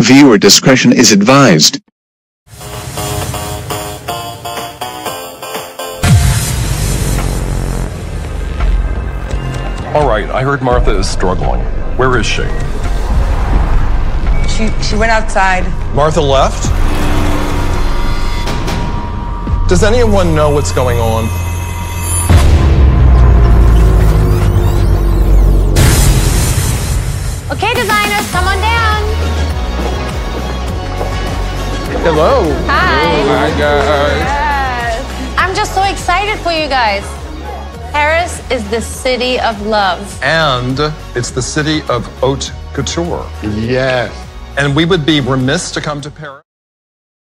Viewer discretion is advised. All right, I heard Martha is struggling. Where is she? She went outside. Martha left? Does anyone know what's going on? Okay, designers, come on down. Hello. Hi. Hi, guys. Yes. I'm just so excited for you guys. Paris is the city of love. And it's the city of haute couture. Yes. And we would be remiss to come to Paris.